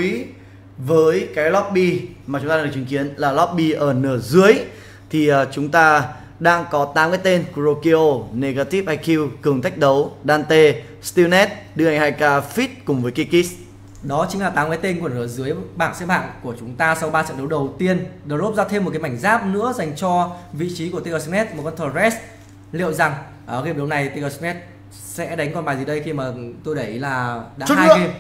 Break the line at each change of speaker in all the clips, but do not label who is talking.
với cái lobby mà chúng ta đang được chứng kiến là lobby ở nửa dưới thì chúng ta đang có 8 cái tên: Kurokyo, Negative IQ, Cường Thách Đấu, Dante, Stillnet, Đưa Anh 2K, Fit cùng với Kikis.
Đó chính là 8 cái tên của nửa dưới bảng xếp hạng của chúng ta sau 3 trận đấu đầu tiên. Drop ra thêm một cái mảnh giáp nữa dành cho vị trí của Tigersnet, một con Thresh. Liệu rằng ở game đấu này Tigersnet sẽ đánh con bài gì đây, khi mà tôi để ý là đã hai game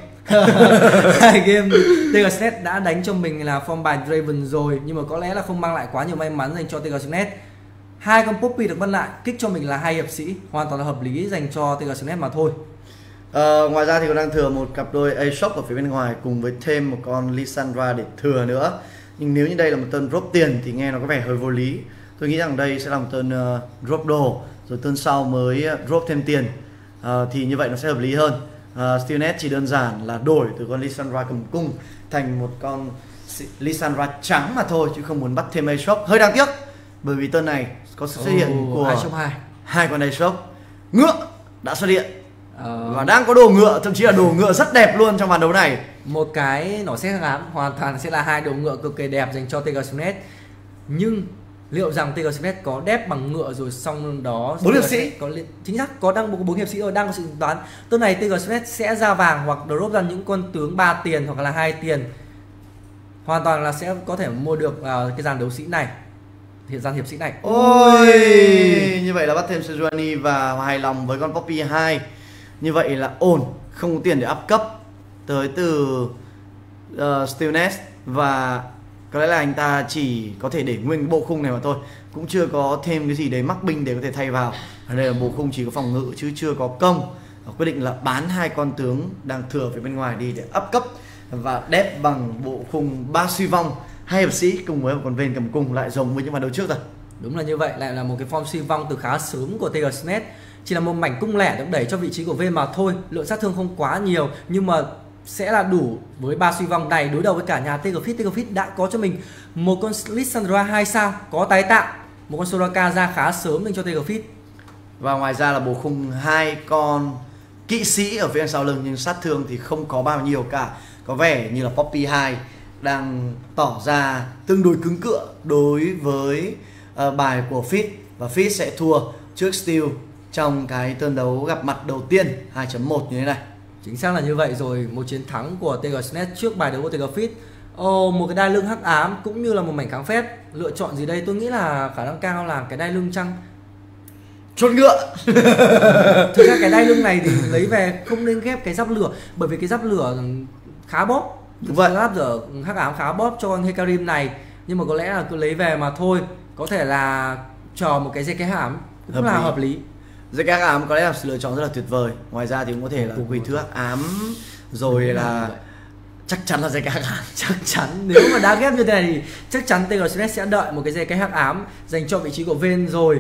hai game Tigersnet đã đánh cho mình là form bài Draven rồi, nhưng mà có lẽ là không mang lại quá nhiều may mắn dành cho Tigersnet. Hai con Poppy được vân lại kích cho mình là 2 hiệp sĩ, hoàn toàn là hợp lý dành cho Tigersnet mà thôi.
Ngoài ra thì còn đang thừa một cặp đôi A-Shock ở phía bên ngoài cùng với thêm một con Lissandra để thừa nữa. Nhưng nếu như đây là một turn drop tiền thì nghe nó có vẻ hơi vô lý. Tôi nghĩ rằng đây sẽ là một turn drop đồ rồi turn sau mới drop thêm tiền, thì như vậy nó sẽ hợp lý hơn. Stillnet chỉ đơn giản là đổi từ con Lissandra cầm cung thành một con Lissandra trắng mà thôi, chứ không muốn bắt thêm A-Shock. Hơi đáng tiếc bởi vì turn này có sự xuất hiện của hai con A-Shock. Ngựa đã xuất hiện và đang có đồ ngựa, thậm chí là đồ ngựa rất đẹp luôn trong ván đấu này.
Một cái nỏ xét ám hoàn toàn sẽ là hai đồ ngựa cực kỳ đẹp dành cho Tigersnet. Nhưng liệu rằng Tigersnet có đép bằng ngựa rồi xong đó
4 hiệp sĩ
có chính xác có đang 4 hiệp sĩ rồi, đang có sự tính toán. Tuần này Tigersnet sẽ ra vàng hoặc drop ra những con tướng 3 tiền hoặc là 2 tiền, hoàn toàn là sẽ có thể mua được cái dàn đấu sĩ này, dàn hiệp sĩ này.
Ôi, như vậy là bắt thêm Sejuani và hài lòng với con Poppy 2. Như vậy là ổn, không có tiền để up cấp tới từ Stillnet, và có lẽ là anh ta chỉ có thể để nguyên bộ khung này mà thôi, cũng chưa có thêm cái gì đấy mắc binh để có thể thay vào. Ở đây là bộ khung chỉ có phòng ngự chứ chưa có công. Quyết định là bán hai con tướng đang thừa phía bên ngoài đi để up cấp và đép bằng bộ khung 3 suy vong, 2 hiệp sĩ cùng với một con Vayne cầm cung, lại giống với những ván đấu trước rồi.
Đúng là như vậy, lại là một cái form suy vong từ khá sớm của Tigersnet. Chỉ là một mảnh cung lẻ được đẩy cho vị trí của Vayne mà thôi, lượng sát thương không quá nhiều nhưng mà sẽ là đủ với 3 suy vong này đối đầu với cả nhà Tigerfit. Tigerfit đã có cho mình một con Lissandra 2 sao có tái tạo, một con Soraka ra khá sớm dành cho Tigerfit.
Và ngoài ra là bộ khung hai con kỵ sĩ ở phía sau lưng, nhưng sát thương thì không có bao nhiêu cả. Có vẻ như là Poppy 2 đang tỏ ra tương đối cứng cựa đối với bài của Fit, và Fit sẽ thua trước Steel trong cái turn đấu gặp mặt đầu tiên 2.1 như thế này.
Chính xác là như vậy rồi, một chiến thắng của Tigersnet trước bài đấu của Tigerfit. Một cái đai lưng hắc ám cũng như là một mảnh kháng phép. Lựa chọn gì đây? Tôi nghĩ là khả năng cao là cái đai lưng chăng?
Chốt ngựa.
Thực ra cái đai lưng này thì lấy về không nên ghép cái giáp lửa, bởi vì cái giáp lửa khá bóp. Giáp lửa hắc ám khá bóp cho con Hecarim này, nhưng mà có lẽ là cứ lấy về mà thôi. Có thể là chờ một cái JK hắc ám cũng là hợp lý.
JK hắc ám có lẽ là sự lựa chọn rất là tuyệt vời. Ngoài ra thì cũng có thể là quỷ thứ hắc ám, rồi là chắc chắn là JK hắc ám.
Chắc chắn nếu mà đã ghép như thế này thì chắc chắn Tigersnet sẽ đợi một cái JK hắc ám dành cho vị trí của Vayne rồi.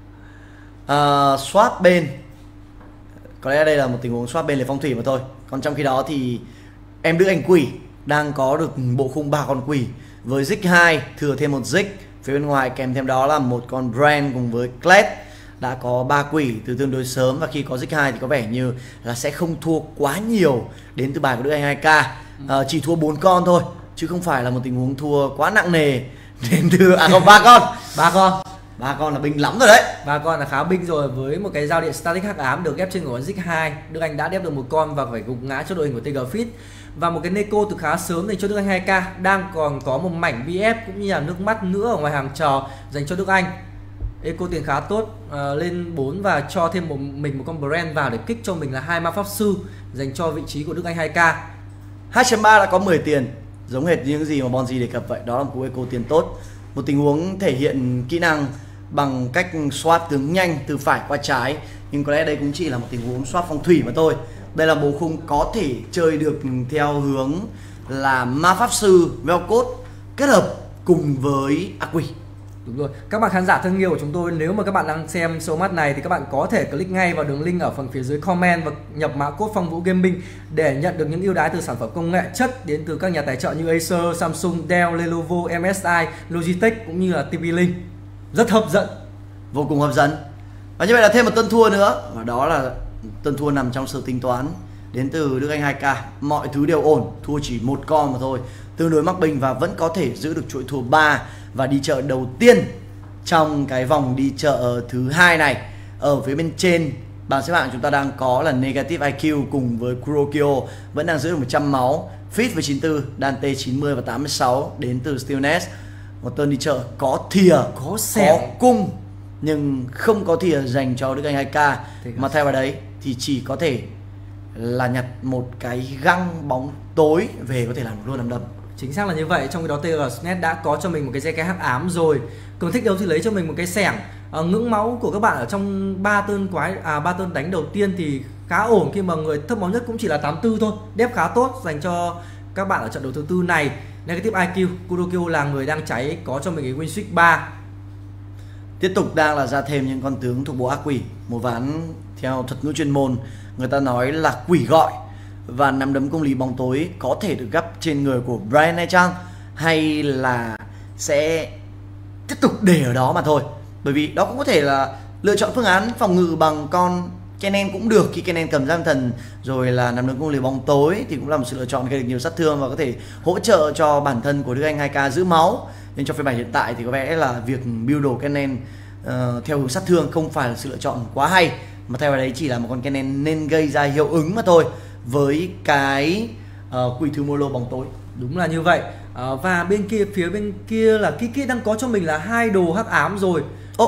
Swap bên, có lẽ đây là một tình huống swap bên để phong thủy mà thôi. Còn trong khi đó thì em Đức Anh Quỷ đang có được bộ khung 3 con quỷ với Zik 2, thừa thêm một Zik phía bên ngoài, kèm thêm đó là một con Brand cùng với Kled. Đã có 3 quỷ từ tương đối sớm, và khi có Zik 2 thì có vẻ như là sẽ không thua quá nhiều đến từ bài của Đức Anh 2K. Chỉ thua 4 con thôi, chứ không phải là một tình huống thua quá nặng nề đến từ không 3 con. 3 con là binh lắm rồi đấy.
3 con là khá binh rồi, với một cái giao điện static hắc ám được ghép trên của Zik 2. Đức Anh đã đép được một con và phải gục ngã cho đội hình của Tigerfit. Và một cái Neko từ khá sớm dành cho Đức Anh 2K, đang còn có một mảnh BF cũng như là nước mắt nữa ở ngoài hàng chờ dành cho Đức Anh. Eco tiền khá tốt, lên 4 và cho thêm mình một con Brand vào để kích cho mình là 2 ma pháp sư dành cho vị trí của Đức Anh 2K.
2.3 đã có 10 tiền, giống hệt như những gì mà Bonzi đề cập vậy. Đó là một cú Eco tiền tốt, một tình huống thể hiện kỹ năng bằng cách swap tướng nhanh từ phải qua trái, nhưng có lẽ đây cũng chỉ là một tình huống swap phong thủy mà thôi. Đây là bộ khung có thể chơi được theo hướng là ma pháp sư Velcot kết hợp cùng với ác quỷ.
Đúng rồi, các bạn khán giả thân yêu của chúng tôi, nếu mà các bạn đang xem show mắt này thì các bạn có thể click ngay vào đường link ở phần phía dưới comment và nhập mã code Phong Vũ Gaming để nhận được những ưu đãi từ sản phẩm công nghệ chất đến từ các nhà tài trợ như Acer, Samsung, Dell, Lenovo, MSI, Logitech cũng như là TP-Link. Rất hấp dẫn,
vô cùng hấp dẫn. Và như vậy là thêm một tân thua nữa, và đó là tân thua nằm trong sự tính toán đến từ Đức Anh 2K. Mọi thứ đều ổn, thua chỉ một con mà thôi, tương đối mắc bình và vẫn có thể giữ được chuỗi thua 3 và đi chợ đầu tiên trong cái vòng đi chợ thứ hai này. Ở phía bên trên bảng xếp hạng chúng ta đang có là Negative IQ cùng với Kurokyo vẫn đang giữ được 100 máu, Fit với 94, Dante 90 và 86 đến từ Stillness. Một tuần đi chợ có thìa, có cung nhưng không có thìa dành cho Đức Anh 2K, mà thay vào đấy thì chỉ có thể là nhặt một cái găng bóng tối về có thể làm luôn làm đâm.
Chính xác là như vậy. Trong khi đó TGSnet đã có cho mình một cái JK hắc ám rồi. Cường thích đấu thì lấy cho mình một cái xẻng. Ngưỡng máu của các bạn ở trong 3 turn đánh đầu tiên thì khá ổn, khi mà người thấp máu nhất cũng chỉ là 84 thôi. Đép khá tốt dành cho các bạn ở trận đấu thứ tư này. Negative IQ, Kurokyo là người đang cháy, có cho mình cái win streak 3.
Tiếp tục đang là ra thêm những con tướng thuộc bộ ác quỷ. Một ván theo thuật ngữ chuyên môn người ta nói là quỷ gọi, và nắm đấm công lý bóng tối có thể được gấp trên người của Brian hay chăng, hay là sẽ tiếp tục để ở đó mà thôi. Bởi vì đó cũng có thể là lựa chọn phương án phòng ngự bằng con Kennen cũng được, khi Kennen cầm giam thần rồi là nắm đấm công lý bóng tối thì cũng là một sự lựa chọn gây được nhiều sát thương và có thể hỗ trợ cho bản thân của Đức Anh 2K giữ máu. Nên trong phiên bản hiện tại thì có vẻ là việc build đồ Kennen theo hướng sát thương không phải là sự lựa chọn quá hay, mà thay vào đấy chỉ là một con Kennen nên gây ra hiệu ứng mà thôi với cái quỷ thư Molo bóng tối.
Đúng là như vậy. Và bên kia, phía bên kia là Kiki đang có cho mình là 2 đồ hắc ám rồi.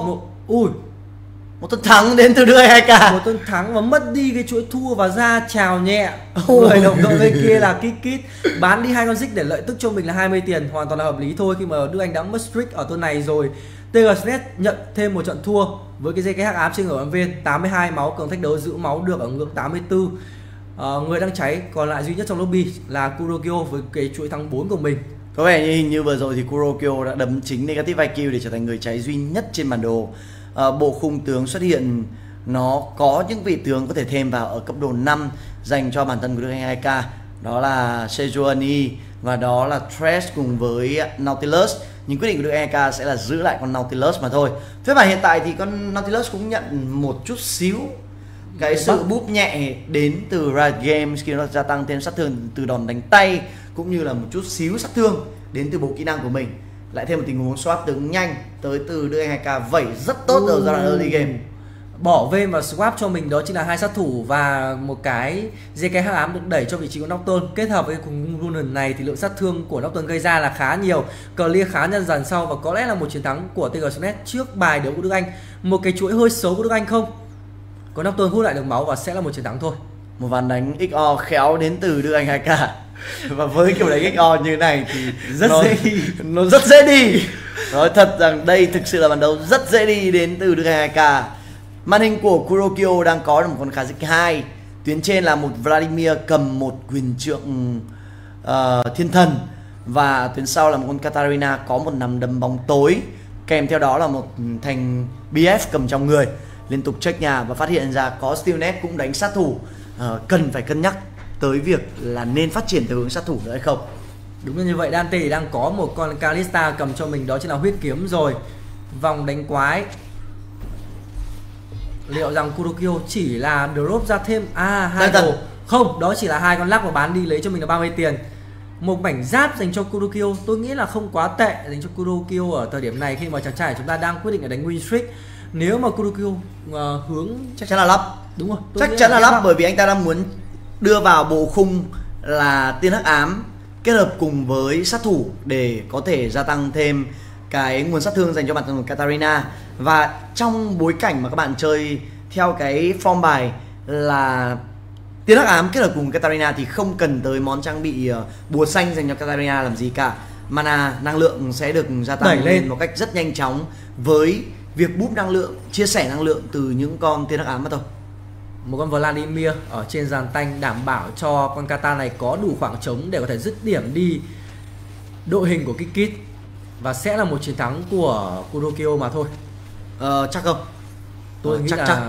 Một tuần thắng đến từ Đức Anh 2K.
Một tuần thắng và mất đi cái chuỗi thua và ra chào nhẹ. Người đồng đội bên kia là Kiki bán đi 2 con Zig để lợi tức cho mình là 20 tiền, hoàn toàn là hợp lý thôi khi mà Đức Anh đã mất streak ở tuần này rồi. TGSnet nhận thêm một trận thua với cái JK hắc ám trên người viên 82 máu, cường thách đấu giữ máu được ở ngưỡng 84. Người đang cháy còn lại duy nhất trong lobby là Kurokyo với cái chuỗi thắng 4 của mình.
Có vẻ như hình như vừa rồi thì Kurokyo đã đấm chính Negative IQ để trở thành người cháy duy nhất trên bản đồ. Bộ khung tướng xuất hiện nó có những vị tướng có thể thêm vào ở cấp độ 5 dành cho bản thân của Đức Anh 2K, đó là Sejuani và đó là Thresh cùng với Nautilus. Nhưng quyết định của Đức Anh 2K sẽ là giữ lại con Nautilus mà thôi. Phiên bản hiện tại thì con Nautilus cũng nhận một chút xíu cái sự búp nhẹ đến từ Riot Games khi nó gia tăng thêm sát thương từ đòn đánh tay, cũng như là một chút xíu sát thương đến từ bộ kỹ năng của mình. Lại thêm một tình huống swap tướng nhanh tới từ Đức Anh 2K vẩy rất tốt ở giai đoạn early game.
Bỏ về và swap cho mình đó chính là 2 sát thủ và một cái JK hắc ám được đẩy cho vị trí của Nocturne. Kết hợp với cùng Runen này thì lượng sát thương của Nocturne gây ra là khá nhiều. Clear khá nhân dần sau và có lẽ là một chiến thắng của TGSnet trước bài đấu của Đức Anh. Một cái chuỗi hơi xấu của Đức Anh không? Có Nocturne hút lại được máu và sẽ là một chiến thắng thôi.
Một ván đánh XO khéo đến từ Đức Anh 2K. Và với kiểu đánh XO như này thì nó rất dễ đi. Nói thật rằng đây thực sự là bàn đấu rất dễ đi đến từ Đức Anh 2K. Màn hình của Kurokyo đang có một con Kha'Zix 2. Tuyến trên là một Vladimir cầm một quyền trượng thiên thần, và tuyến sau là một con Katarina có một nắm đấm bóng tối, kèm theo đó là một thành BF cầm trong người. Liên tục check nhà và phát hiện ra có Stillness cũng đánh sát thủ, cần phải cân nhắc tới việc là nên phát triển theo hướng sát thủ nữa hay không.
Đúng là như vậy. Dante đang có một con Kalista cầm cho mình, đó chính là huyết kiếm rồi. Vòng đánh quái, liệu rằng Kurokyo chỉ là drop ra thêm 2 đồ? Không, đó chỉ là 2 con lắc và bán đi lấy cho mình là 30 tiền. Một mảnh giáp dành cho Kurokyo tôi nghĩ là không quá tệ dành cho Kurokyo ở thời điểm này, khi mà chàng trai chúng ta đang quyết định là đánh win streak. Nếu mà Kurokyo hướng
chắc chắn là lắp.
Đúng rồi,
chắc chắn là lắp, bởi vì anh ta đang muốn đưa vào bộ khung là tiên hắc ám kết hợp cùng với sát thủ để có thể gia tăng thêm cái nguồn sát thương dành cho bản thân của Katarina. Và trong bối cảnh mà các bạn chơi theo cái form bài là tiên hắc ám kết hợp cùng Katarina thì không cần tới món trang bị bùa xanh dành cho Katarina làm gì cả. Mana năng lượng sẽ được gia tăng lên một cách rất nhanh chóng với việc búp năng lượng, chia sẻ năng lượng từ những con tiên hắc ám mà thôi.
Một con Vladimir ở trên dàn tanh đảm bảo cho con Kata này có đủ khoảng trống để có thể dứt điểm đi đội hình của Kikit, và sẽ là một chiến thắng của Kurokyo mà thôi.
Chắc không?
Tôi nghĩ là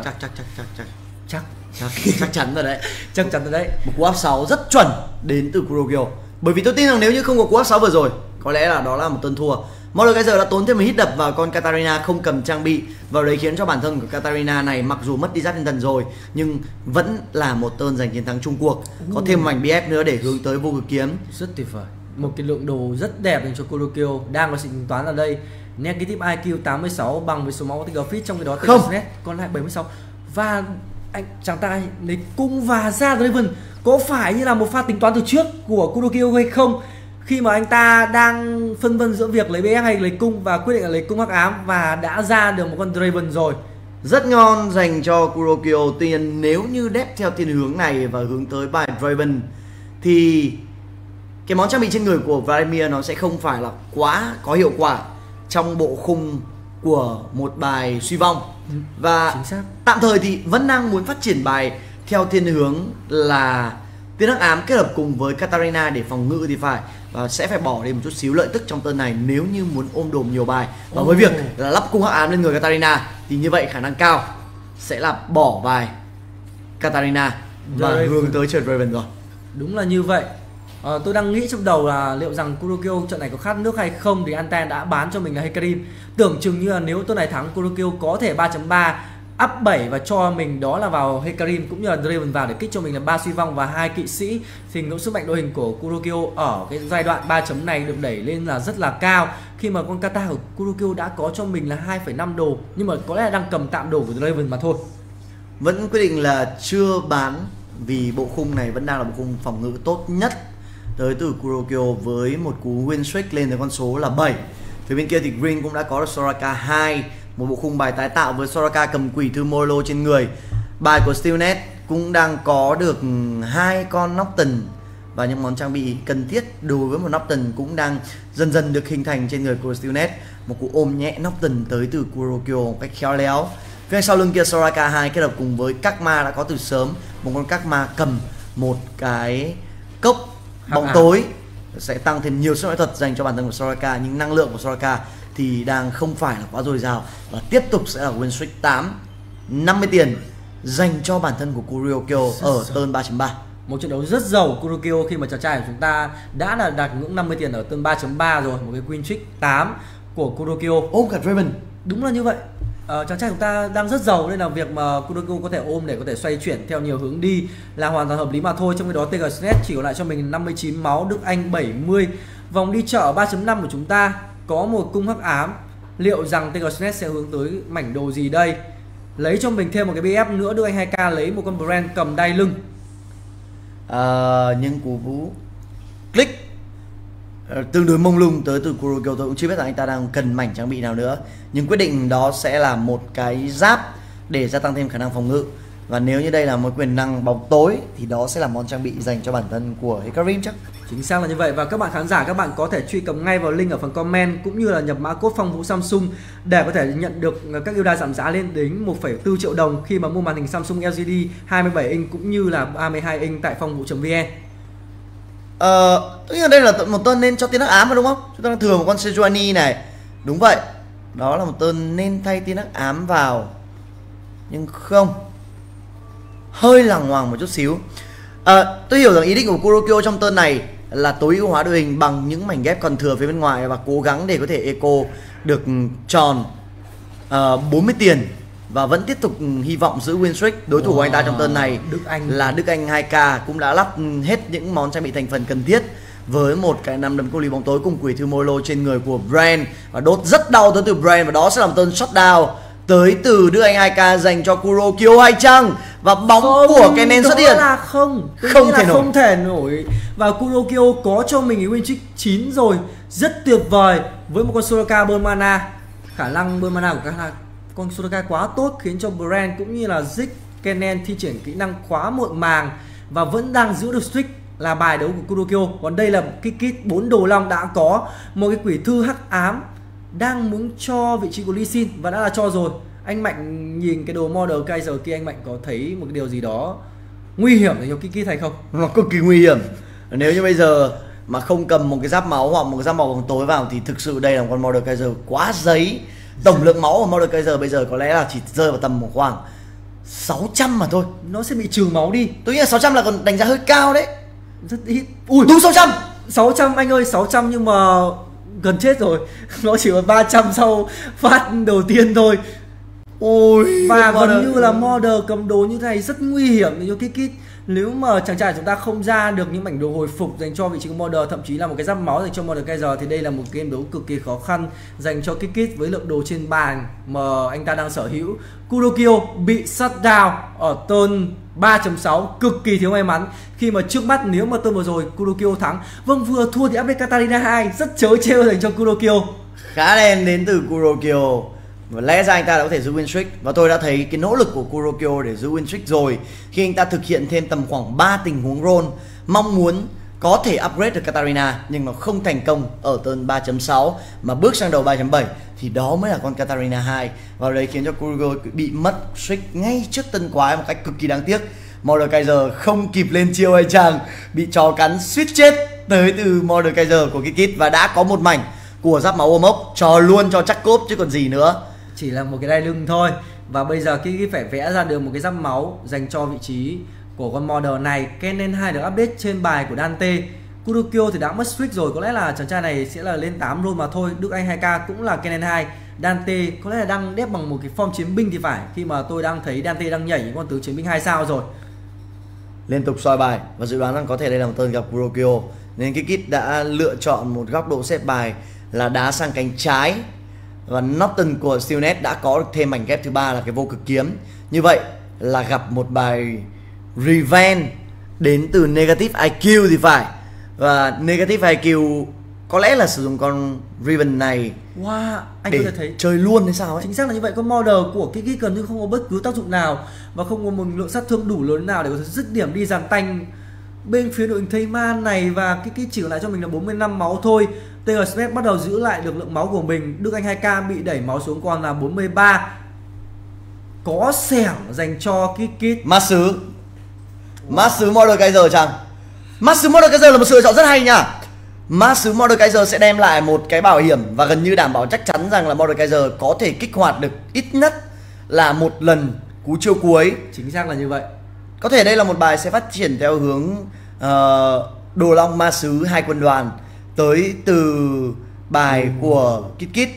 chắc chắn rồi đấy.
Chắc chắn rồi đấy.
Một cú áp 6 rất chuẩn đến từ Kurokyo. Bởi vì tôi tin rằng nếu như không có cú áp 6 vừa rồi, có lẽ là đó là một tuần thua. Mordekaiser đã tốn thêm một hit đập vào con Katarina không cầm trang bị, và đấy khiến cho bản thân của Katarina này mặc dù mất đi giáp thiên thần rồi nhưng vẫn là một turn giành chiến thắng chung cuộc. Có thêm mảnh BF nữa để hướng tới vô cực kiếm.
Rất tuyệt vời, một cái lượng đồ rất đẹp dành cho Kurokyo. Đang có sự tính toán ở đây, negative IQ 86 bằng với số máu của Tiger Fish, trong cái đó Tiger còn lại 76. Và chàng ta lấy cung và ra Draven. Có phải như là một pha tính toán từ trước của Kurokyo hay không, khi mà anh ta đang phân vân giữa việc lấy BF hay lấy cung và quyết định là lấy cung hắc ám và đã ra được một con Draven rồi.
Rất ngon dành cho Kurokyo. Tuy nhiên nếu như đép theo thiên hướng này và hướng tới bài Draven thì cái món trang bị trên người của Vladimir nó sẽ không phải là quá có hiệu quả trong bộ khung của một bài suy vong. Và tạm thời thì vẫn đang muốn phát triển bài theo thiên hướng là tiên hắc ám kết hợp cùng với Katarina để phòng ngự thì phải, và sẽ phải bỏ đi một chút xíu lợi tức trong turn này nếu như muốn ôm đồm nhiều bài. Và với việc là lắp cung hắc ám lên người Katarina thì như vậy khả năng cao sẽ là bỏ bài Katarina và hướng tới chơi Draven rồi.
Đúng là như vậy. Tôi đang nghĩ trong đầu là liệu rằng Kurokyo trận này có khát nước hay không, thì Anten đã bán cho mình là Hecarim. Tưởng chừng như là nếu turn này thắng, Kurokyo có thể 3.3 up 7 và cho mình đó là vào Hecarim cũng như là Draven vào để kích cho mình là 3 suy vong và 2 kỵ sĩ. Thì ngưỡng sức mạnh đội hình của Kurokyo ở cái giai đoạn 3 chấm này được đẩy lên là rất là cao, khi mà con kata của Kurokyo đã có cho mình là 2,5 đồ, nhưng mà có lẽ là đang cầm tạm đồ của Draven mà thôi.
Vẫn quyết định là chưa bán vì bộ khung này vẫn đang là bộ khung phòng ngự tốt nhất tới từ Kurokyo với một cú win streak lên tới con số là 7. Phía bên kia thì Green cũng đã có được Soraka 2, một bộ khung bài tái tạo với Soraka cầm quỷ thư Molo trên người. Bài của Steelnet cũng đang có được 2 con Nocturne và những món trang bị cần thiết đối với một Nocturne cũng đang dần dần được hình thành trên người của Steelnet. Một cú ôm nhẹ Nocturne tới từ Kurokyo một cách khéo léo. Phía sau lưng kia Soraka 2 kết hợp cùng với Kakma đã có từ sớm, một con Kakma cầm một cái cốc bóng tối sẽ tăng thêm nhiều sức mạnh thuật dành cho bản thân của Soraka, nhưng năng lượng của Soraka thì đang không phải là quá dồi dào và tiếp tục sẽ là win streak 50 tiền dành cho bản thân của Kurokyo ở turn 3.3.
Một trận đấu rất giàu Kurokyo khi mà chàng trai của chúng ta đã là đạt ngưỡng 50 tiền ở turn 3.3 rồi, một cái win streak 8 của Kurokyo.
Ôm cả Draven.
Đúng là như vậy. Chàng trai chúng ta đang rất giàu nên là việc mà Kurokyo có thể ôm để có thể xoay chuyển theo nhiều hướng đi là hoàn toàn hợp lý mà thôi. Trong khi đó Tigersnet chỉ còn lại cho mình 59 máu, Đức Anh 70. Vòng đi chợ 3.5 của chúng ta có một cung hắc ám. Liệu rằng Tigersnet sẽ hướng tới mảnh đồ gì đây? Lấy cho mình thêm một cái BF nữa, Đức Anh 2k lấy một con Brand cầm đai lưng.
Nhưng cú vũ click tương đối mông lung tới từ Kurokyo. Tôi cũng chưa biết là anh ta đang cần mảnh trang bị nào nữa, nhưng quyết định đó sẽ là một cái giáp để gia tăng thêm khả năng phòng ngự. Và nếu như đây là một quyền năng bóng tối thì đó sẽ là món trang bị dành cho bản thân của Hecarim chắc.
Chính xác là như vậy. Và các bạn khán giả, các bạn có thể truy cập ngay vào link ở phần comment cũng như là nhập mã code Phong Vũ Samsung để có thể nhận được các ưu đãi giảm giá lên đến 1,4 triệu đồng khi mà mua màn hình Samsung LCD 27 inch cũng như là 32 inch tại phong vũ.vn.
Tất nhiên đây là một tên nên cho tiên hắc ám mà đúng không? Chúng ta đang thừa một con Sejuani này. Đúng vậy. Đó là một tên nên thay tiên hắc ám vào. Nhưng không, hơi lằng ngoằng một chút xíu. Tôi hiểu rằng ý định của Kurokyo trong turn này là tối ưu hóa đội hình bằng những mảnh ghép còn thừa phía bên ngoài và cố gắng để có thể eco được tròn 40 tiền và vẫn tiếp tục hy vọng giữ win streak. Đối thủ của anh ta trong turn này là Đức Anh 2k cũng đã lắp hết những món trang bị thành phần cần thiết với một cái 5 đấm cô lý bóng tối cùng quỷ thư Molo trên người của Brand và đốt rất đau tới từ Brand, và đó sẽ là một turn shutdown tới từ Đức Anh 2k dành cho Kurokyo hay chăng? Và bóng của Kennen xuất hiện
là không thể nổi. Và Kurokyo có cho mình cái win streak 9 rồi, rất tuyệt vời với một con Soraka burn mana. Khả năng burn mana của con Soraka quá tốt khiến cho Brand cũng như là Ziggs Kennen thi triển kỹ năng quá muộn màng và vẫn đang giữ được streak là bài đấu của Kurokyo. Còn đây là cái kit 4 đồ long đã có một cái quỷ thư hắc ám đang muốn cho vị trí của Lee Sin và đã là cho rồi. Anh Mạnh nhìn cái đồ Mordekaiser kia, anh Mạnh có thấy một cái điều gì đó nguy hiểm để cho kit hay không?
Nó cực kỳ nguy hiểm. Nếu như bây giờ mà không cầm một cái giáp máu hoặc một cái giáp màu bóng tối vào thì thực sự đây là một con Mordekaiser quá giấy. Tổng lượng máu của Mordekaiser bây giờ có lẽ là chỉ rơi vào tầm một khoảng 600 mà thôi.
Nó sẽ bị trừ máu đi.
Tôi nghĩ là 600 là còn đánh giá hơi cao đấy.
Rất ít.
Ui đúng 600.
600 anh ơi, 600 nhưng mà gần chết rồi. Nó chỉ còn 300 sau phát đầu tiên thôi.
Ôi,
và gần như là model cầm đồ như thế này rất nguy hiểm để cho Kit. Nếu mà chàng trai chúng ta không ra được những mảnh đồ hồi phục dành cho vị trí của model, thậm chí là một cái giáp máu dành cho model Kaiser, thì đây là một game đấu cực kỳ khó khăn dành cho Kit với lượng đồ trên bàn mà anh ta đang sở hữu. Kurokyo bị shut down ở turn 3.6, cực kỳ thiếu may mắn khi mà trước mắt nếu mà turn vừa rồi Kurokyo thắng, vâng, vừa thua thì update Katarina 2, rất trớ trêu dành cho Kurokyo.
Khá đen đến từ Kurokyo. Và lẽ ra anh ta đã có thể giữ win streak, và tôi đã thấy cái nỗ lực của Kurokyo để giữ win streak rồi khi anh ta thực hiện thêm tầm khoảng 3 tình huống roll mong muốn có thể upgrade được Katarina, nhưng mà không thành công ở turn 3.6 mà bước sang đầu 3.7 thì đó mới là con Katarina 2, và đấy khiến cho Kurokyo bị mất streak ngay trước tân quái một cách cực kỳ đáng tiếc. Model Kaiser không kịp lên chiêu hay chàng, bị chó cắn suýt chết tới từ Model Kaiser của Kit, và đã có một mảnh của giáp máu ôm ốc, cho luôn cho chắc cốp chứ còn gì nữa.
Chỉ là một cái đai lưng thôi. Và bây giờ Kit phải vẽ ra được một cái giáp máu dành cho vị trí của con model này. Kennen 2 được update trên bài của Dante. Kurokyo thì đã mất streak rồi, có lẽ là chàng trai này sẽ là lên 8 luôn mà thôi. Đức Anh 2K cũng là Kennen 2. Dante có lẽ là đang đép bằng một cái form chiến binh thì phải, khi mà tôi đang thấy Dante đang nhảy những con tướng chiến binh 2 sao rồi.
Liên tục soi bài và dự đoán rằng có thể đây là một turn gặp Kurokyo, nên Kit đã lựa chọn một góc độ xếp bài là đá sang cánh trái, và Norton của Steelnet đã có được thêm mảnh ghép thứ ba là cái vô cực kiếm. Như vậy là gặp một bài Revenge đến từ Negative IQ thì phải, và Negative IQ có lẽ là sử dụng con Riven này
Wow, anh
để
có thể thấy
chơi luôn hay sao ấy.
chính xác là như vậy. Con model của Kit gần như không có bất cứ tác dụng nào và không có một lượng sát thương đủ lớn nào để có thể dứt điểm đi dàn tanh bên phía đội hình Thayman này, và Kit chỉ còn lại cho mình là 45 máu thôi. Taylor Smith bắt đầu giữ lại được lượng máu của mình. Đức Anh 2K bị đẩy máu xuống còn là 43. Có xẻng dành cho Kit.
Mát sứ Model Kaiser chăng? Mát sứ Model Kaiser là một sự lựa chọn rất hay nha. Mát sứ Model Kaiser sẽ đem lại một cái bảo hiểm và gần như đảm bảo chắc chắn rằng là Model Kaiser có thể kích hoạt được ít nhất là một lần cú chiêu cuối.
Chính xác là như vậy.
Có thể đây là một bài sẽ phát triển theo hướng đồ long ma sứ 2 quân đoàn tới từ bài của Kit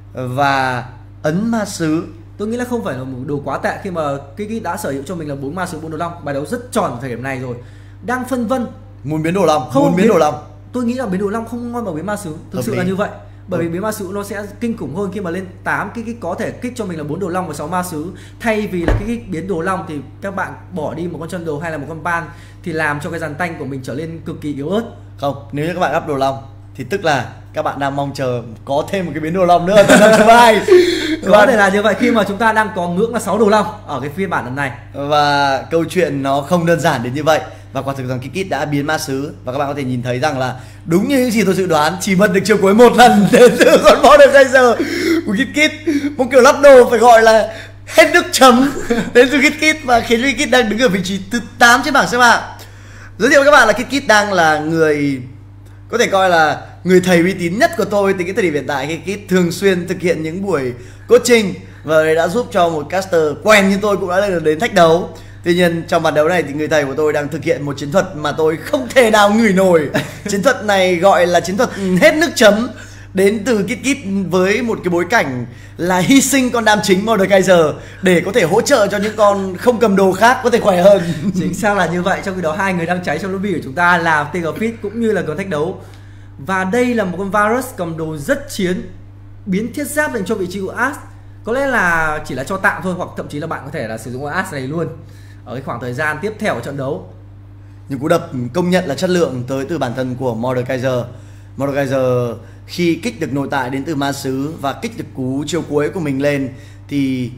và ấn ma sứ.
Tôi nghĩ là không phải là một đồ quá tệ khi mà Kit đã sở hữu cho mình là 4 ma sứ 4 đồ long. Bài đấu rất tròn ở thời điểm này rồi. Đang phân vân
Muốn biến đồ long,
không
muốn biến đồ long.
Tôi nghĩ là biến đồ long không ngon bằng biến ma sứ. Thực sự là như vậy. Bởi vì biến ma sứ nó sẽ kinh khủng hơn khi mà lên 8 Kit có thể kích cho mình là 4 đồ long và 6 ma sứ. Thay vì là Kit biến đồ long thì các bạn bỏ đi một con chân đồ hay là một con ban thì làm cho cái dàn tanh của mình trở nên cực kỳ yếu ớt.
Không, nếu như các bạn up đồ long thì tức là các bạn đang mong chờ có thêm một cái biến đồ long nữa từ năm thứ hai.
Có thể là như vậy khi mà chúng ta đang có ngưỡng là 6 đồ long ở cái phiên bản lần này.
Và câu chuyện nó không đơn giản đến như vậy. Và quả thực rằng Kit đã biến ma sứ, và các bạn có thể nhìn thấy rằng là đúng như những gì tôi dự đoán, chỉ mất được chiêu cuối một lần đến từ con Model Kaiser của Kit. Một kiểu lắp đồ phải gọi là hết nước chấm đến từ Kit, và khiến cho Kit đang đứng ở vị trí thứ 8 trên bảng xếp hạng. Giới thiệu với các bạn là Kit đang là người có thể coi là người thầy uy tín nhất của tôi từ cái thời điểm hiện tại, khi Kit thường xuyên thực hiện những buổi coaching và đã giúp cho một caster quen như tôi cũng đã được đến thách đấu. Tuy nhiên trong bản đấu này thì người thầy của tôi đang thực hiện một chiến thuật mà tôi không thể nào ngửi nổi. Chiến thuật này gọi là chiến thuật hết nước chấm đến từ Kit với một cái bối cảnh là hy sinh con đam chính Model Kaiser để có thể hỗ trợ cho những con không cầm đồ khác có thể khỏe hơn.
Chính xác là như vậy. Trong khi đó hai người đang cháy trong lobby của chúng ta là Tigerfit cũng như là con thách đấu. Và đây là một con Varus cầm đồ rất chiến, biến thiết giáp dành cho vị trí của Ash. Có lẽ là chỉ là cho tạm thôi, hoặc thậm chí là bạn có thể là sử dụng con Ash này luôn ở cái khoảng thời gian tiếp theo của trận đấu.
Những cú đập công nhận là chất lượng tới từ bản thân của Model Kaiser. Model Kaiser khi kích được nội tại đến từ ma sứ và kích được cú chiêu cuối của mình lên thì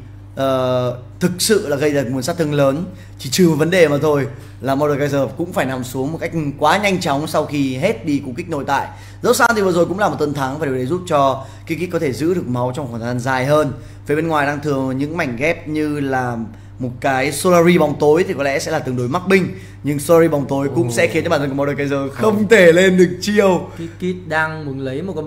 thực sự là gây ra nguồn sát thương lớn. Chỉ trừ một vấn đề mà thôi là Model Kaiser cũng phải nằm xuống một cách quá nhanh chóng sau khi hết đi cú kích nội tại. Dẫu sao thì vừa rồi cũng là một tuần thắng, và điều đấy giúp cho Kit có thể giữ được máu trong khoảng thời gian dài hơn. Phía bên ngoài đang thừa những mảnh ghép như là một cái Solary bóng tối thì có lẽ sẽ là tương đối mắc binh, nhưng Solary bóng tối cũng sẽ khiến cho bản thân của Model Kaiser không thể lên được chiêu.
Kit đang muốn lấy một con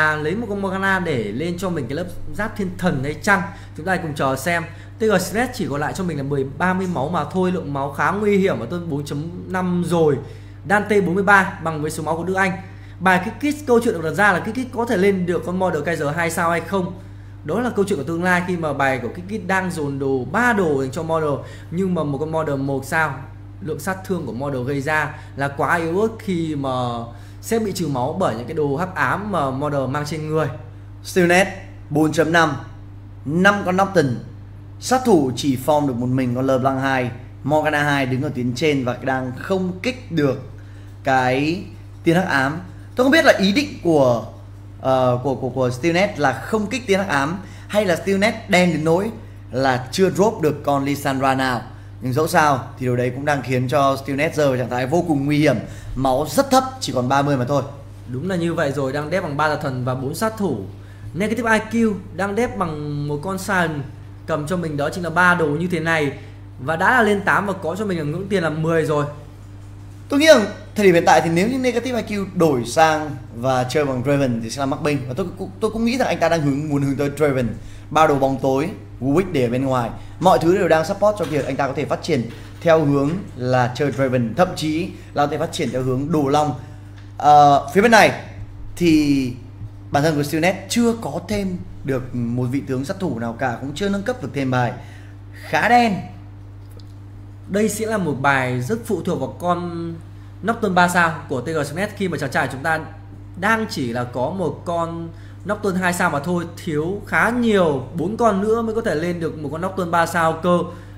Morgana để lên cho mình cái lớp giáp thiên thần hay chăng? Chúng ta cùng chờ xem. Tiger Stress chỉ còn lại cho mình là 30 máu mà thôi, lượng máu khá nguy hiểm ở turn 4.5 rồi. Dante 43 bằng với số máu của Đức Anh. Bài Kikis, câu chuyện được đặt ra là Kikis có thể lên được con model Kaiser 2 sao hay không. Đó là câu chuyện của tương lai khi mà bài của Kikis đang dồn đồ 3 đồ dành cho model, nhưng mà một con model 1 sao, lượng sát thương của model gây ra là quá yếu ớt khi mà sẽ bị trừ máu bởi những cái đồ hắc ám mà model mang trên người.
Stillnet 4.5, 5 con Nocturne, sát thủ chỉ form được một mình con LeBlanc 2, Morgana 2 đứng ở tuyến trên và đang không kích được cái tiên hắc ám. Tôi không biết là ý định của Stillnet là không kích tiên hắc ám hay là Stillnet đen đến nỗi là chưa drop được con Lissandra nào. Nhưng dẫu sao thì điều đấy cũng đang khiến cho Stillnet rơi vào trạng thái vô cùng nguy hiểm, máu rất thấp, chỉ còn 30 mà thôi.
Đúng là như vậy rồi, đang đép bằng 3 tà thần và 4 sát thủ. Negative IQ đang đép bằng một con Sion, cầm cho mình đó chính là 3 đồ như thế này và đã là lên 8 và có cho mình ở ngưỡng tiền là 10 rồi.
Tôi nghĩ rằng thời điểm hiện tại thì nếu như Negative IQ đổi sang và chơi bằng Draven thì sẽ là mắc binh, và tôi cũng nghĩ rằng anh ta đang muốn hướng tới Draven, 3 đồ bóng tối, Warwick để ở bên ngoài. Mọi thứ đều đang support cho việc anh ta có thể phát triển theo hướng là chơi Draven, thậm chí là có thể phát triển theo hướng đồ long. Phía bên này thì bản thân của Stillnet chưa có thêm được một vị tướng sát thủ nào cả, cũng chưa nâng cấp được thêm bài, khá đen.
Đây sẽ là một bài rất phụ thuộc vào con Nocturne 3 sao của TGSnet, khi mà chàng trai chúng ta đang chỉ là có một con Nocturne 2 sao mà thôi, thiếu khá nhiều, 4 con nữa mới có thể lên được một con Nocturne 3 sao cơ.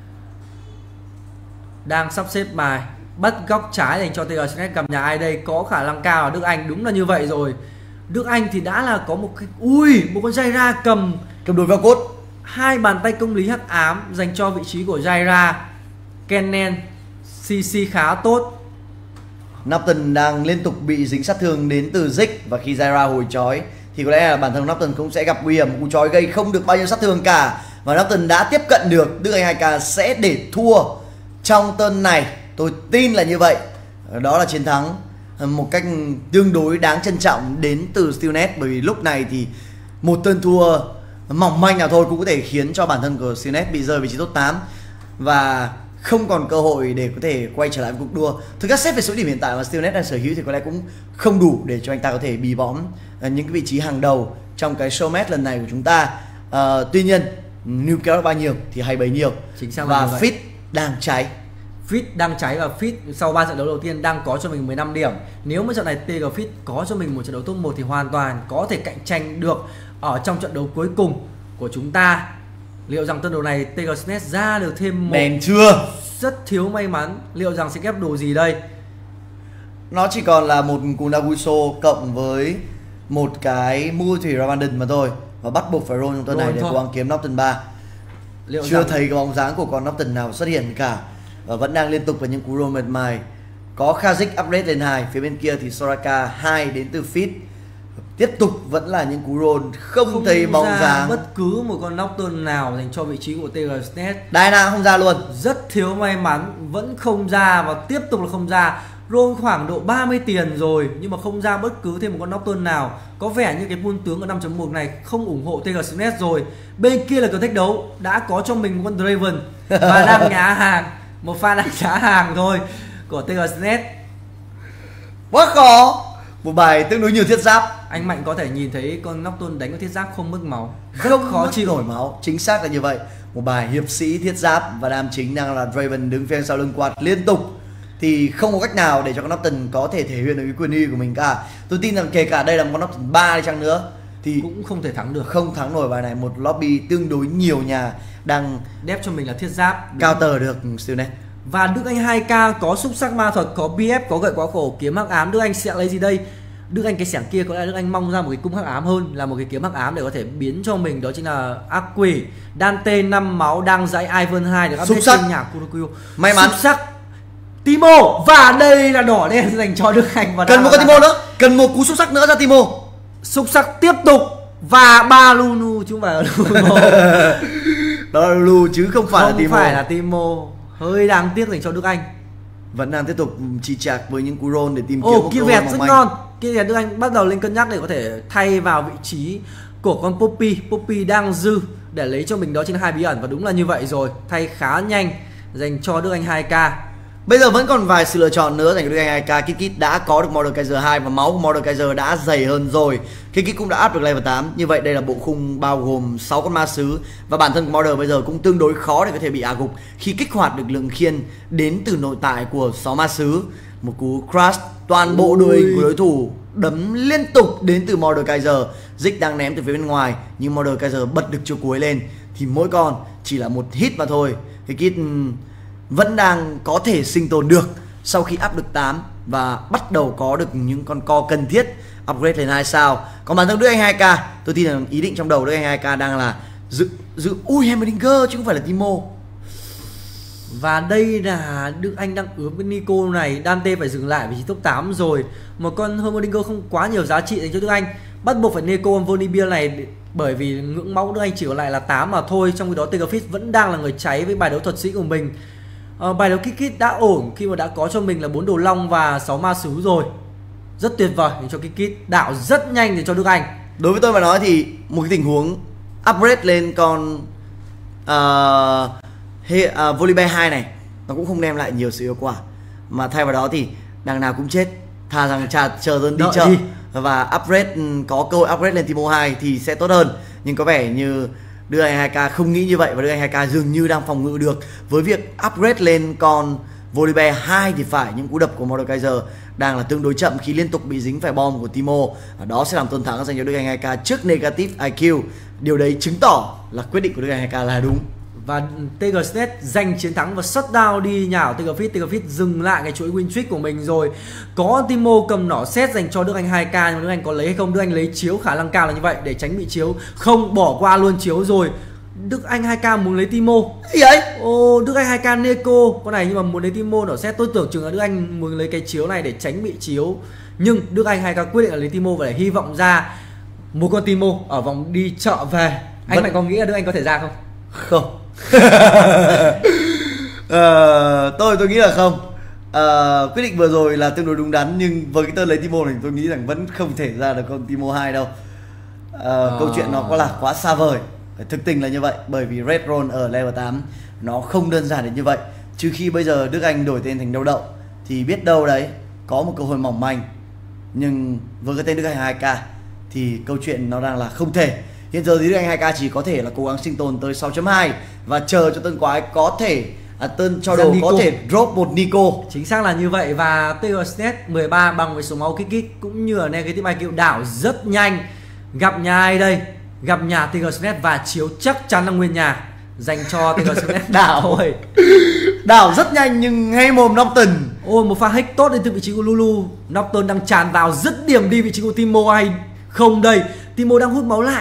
Đang sắp xếp bài bắt góc trái dành cho TGSnet, cầm nhà ai đây, có khả năng cao là Đức Anh, đúng là như vậy rồi. Đức Anh thì đã là có một cái một con Jaira cầm
đôi vào cốt,
2 bàn tay công lý hắc ám dành cho vị trí của Jaira. Kennen CC khá tốt.
Nocturne đang liên tục bị dính sát thương đến từ Ziggs, và khi Jaira hồi chói thì có lẽ là bản thân Nocturne cũng sẽ gặp nguy hiểm. Cú chói gây không được bao nhiêu sát thương cả, và Nocturne đã tiếp cận được. Đức Anh 2K sẽ để thua trong turn này, tôi tin là như vậy. Đó là chiến thắng một cách tương đối đáng trân trọng đến từ Stillnet, bởi vì lúc này thì một turn thua mỏng manh nào thôi cũng có thể khiến cho bản thân của Stillnet bị rơi vị trí top 8 và không còn cơ hội để có thể quay trở lại với cuộc đua. Thực ra xét về số điểm hiện tại mà Stillnet đang sở hữu thì có lẽ cũng không đủ để cho anh ta có thể bì bõm những cái vị trí hàng đầu trong cái showmatch lần này của chúng ta. Tuy nhiên New kéo bao nhiêu thì hay bấy nhiêu.
Chính xác,
và Fit đang cháy.
Fit đang cháy và Fit sau 3 trận đấu đầu tiên đang có cho mình 15 điểm. Nếu mà trận này TG Fit có cho mình một trận đấu top 1 thì hoàn toàn có thể cạnh tranh được ở trong trận đấu cuối cùng của chúng ta. Liệu rằng tân đồ này TGSnet ra được thêm một
đèn chưa?
Rất thiếu may mắn. Liệu rằng sẽ ghép đồ gì đây?
Nó chỉ còn là một cú Naguso cộng với một cái multi Ramadan mà thôi, và bắt buộc phải roll trong tuần này để cố gắng kiếm Nocturne 3. Chưa thấy cái bóng dáng của con Nocturne nào xuất hiện cả, và vẫn đang liên tục với những cú roll mệt mài. Có Kha'Zix upgrade lên 2, phía bên kia thì Soraka 2 đến từ Fit. Tiếp tục vẫn là những cú roll không thấy bóng dáng
bất cứ một con Nocturne nào dành cho vị trí của TGSnet.
Dyna không ra luôn,
rất thiếu may mắn, vẫn không ra và tiếp tục là không ra. Roll khoảng độ 30 tiền rồi nhưng mà không ra bất cứ thêm một con Nocturne nào. Có vẻ như cái pool tướng ở 5.1 này không ủng hộ TGSnet rồi. Bên kia là cửa thách đấu đã có cho mình một con Draven và đang nhá hàng, một pha đang nhá hàng thôi của TGSnet.
Quá khó. Một bài tương đối nhiều thiết giáp.
Anh Mạnh có thể nhìn thấy con Nocturne đánh có thiết giáp không mất máu,
rất khó chịu nổi máu. Chính xác là như vậy. Một bài hiệp sĩ thiết giáp và đam chính đang là Draven đứng phía sau lưng quạt liên tục, thì không có cách nào để cho con Nocturne có thể thể hiện được cái quyền uy của mình cả. Tôi tin rằng kể cả đây là một con Nocturne 3 đi chăng nữa thì
cũng không thể thắng được.
Không thắng nổi bài này. Một lobby tương đối nhiều nhà đang
đép cho mình là thiết giáp
counter được Stillnet.
Và Đức Anh 2K có xúc sắc ma thuật, có BF, có gậy quá khổ, kiếm hắc ám. Đức Anh sẽ lấy gì đây? Đức Anh cái xẻng kia có lẽ Đức Anh mong ra một cái cung hắc ám hơn là một cái kiếm hắc ám để có thể biến cho mình, đó chính là ác quỷ. Dante 5 máu đang dãy Ivan 2 được update trên nhà Kurokyo.
May mắn.
Xúc sắc Timo, và đây là đỏ đen dành cho Đức Anh. Và
cần một con Timo nữa, cần một cú xúc sắc nữa ra Timo.
Xúc sắc tiếp tục và 3 Lunu chứ không phải là Lunu.
Đó là Lulu chứ không phải là Timo.
Không phải là Timo. Hơi đáng tiếc dành cho Đức Anh.
Vẫn đang tiếp tục chi chạc với những cú roll để tìm kiếm một
kia vẹt rất ngon. Kia vẹt Đức Anh bắt đầu lên cân nhắc để có thể thay vào vị trí của con Poppy. Poppy đang dư để lấy cho mình đó chính là 2 bí ẩn, và đúng là như vậy rồi. Thay khá nhanh dành cho Đức Anh 2K.
Bây giờ vẫn còn vài sự lựa chọn nữa dành cho Đức Anh 2K. Kikit đã có được Mordekaiser 2 và máu của Mordekaiser đã dày hơn rồi. Kikit cũng đã up được level 8. Như vậy đây là bộ khung bao gồm 6 con ma sứ và bản thân của Mordor bây giờ cũng tương đối khó để có thể bị ả gục khi kích hoạt được lượng khiên đến từ nội tại của 6 ma sứ. Một cú crash toàn bộ đội hình của đối thủ đấm liên tục đến từ Mordekaiser. Dịch đang ném từ phía bên ngoài nhưng Mordekaiser bật được chiêu cuối lên thì mỗi con chỉ là một hit mà thôi. Kikit vẫn đang có thể sinh tồn được sau khi up được 8 và bắt đầu có được những con co cần thiết upgrade lên 2 sao. Còn bản thân Đức Anh 2K, tôi tin là ý định trong đầu Đức Anh 2K đang là giữ Heimerdinger chứ không phải là Teemo.
Và đây là Đức Anh đang ướm cái Nico này. Dante phải dừng lại vị trí top 8 rồi. Một con Heimerdinger không quá nhiều giá trị dành cho Đức Anh, bắt buộc phải Nico con Volibear này bởi vì ngưỡng máu Đức Anh chỉ còn lại là 8 mà thôi. Trong khi đó Tigerfish vẫn đang là người cháy với bài đấu thuật sĩ của mình. Bài đấu Kikit đã ổn khi mà đã có cho mình là 4 đồ long và 6 ma sứ rồi. Rất tuyệt vời để cho Kikit, đảo rất nhanh để cho Đức Anh.
Đối với tôi mà nói thì một cái tình huống upgrade lên con Volibear 2 này nó cũng không đem lại nhiều sự hiệu quả, mà thay vào đó thì đằng nào cũng chết, thà rằng chờ dân đi chợ và upgrade, có cơ hội upgrade lên Teemo 2 thì sẽ tốt hơn. Nhưng có vẻ như Đức Anh 2K không nghĩ như vậy và Đức Anh 2K dường như đang phòng ngự được với việc upgrade lên con Volibear 2 thì phải. Những cú đập của Mordekaiser đang là tương đối chậm khi liên tục bị dính phải bom của Teemo. Đó sẽ làm tổn thắng dành cho Đức Anh 2K trước negative IQ. Điều đấy chứng tỏ là quyết định của Đức Anh 2K là đúng.
Và Tigersnet giành chiến thắng và shutdown đi nhà của Tigerfish. Tigerfish dừng lại cái chuỗi win streak của mình rồi. Có Teemo cầm nỏ xét dành cho Đức Anh 2K, nhưng mà Đức Anh có lấy hay không? Đức Anh lấy chiếu, khả năng cao là như vậy, để tránh bị chiếu. Không, bỏ qua luôn chiếu rồi. Đức Anh 2K muốn lấy Teemo.
Gì vậy?
Đức Anh 2K Neko con này, nhưng mà muốn lấy Teemo nỏ xét. Tôi tưởng chừng là Đức Anh muốn lấy cái chiếu này để tránh bị chiếu, nhưng Đức Anh 2K quyết định là lấy Teemo và để hy vọng ra một con Teemo ở vòng đi chợ về. Anh Mạnh có nghĩ là Đức Anh có thể ra không?
Không. Tôi nghĩ là không. Quyết định vừa rồi là tương đối đúng đắn, nhưng với cái tên lấy Teemo này tôi nghĩ rằng vẫn không thể ra được con Teemo 2 đâu. Câu chuyện nó có là quá xa vời. Thực tình là như vậy, bởi vì Red Roll ở level 8 nó không đơn giản đến như vậy. Trừ khi bây giờ Đức Anh đổi tên thành Đâu Đậu thì biết đâu đấy có một cơ hội mỏng manh. Nhưng với cái tên Đức Anh 2K thì câu chuyện nó đang là không thể. Hiện giờ thì Đức Anh 2K chỉ có thể là cố gắng sinh tồn tới 6.2 và chờ cho tên quái có thể tên cho đồ có thể drop một Nico.
Chính xác là như vậy. Và Tigersnet 13 bằng với số máu Kikit cũng như là negative IQ đảo rất nhanh. Gặp nhà ai đây? Gặp nhà Tigersnet và chiếu chắc chắn là nguyên nhà dành cho Tigersnet
đảo thôi. Đảo rất nhanh nhưng hay mồm Nocturne.
Một pha hack tốt đến từ vị trí của Lulu. Nocturne đang tràn vào dứt điểm đi vị trí của Teemo hay không đây? Teemo đang hút máu lại.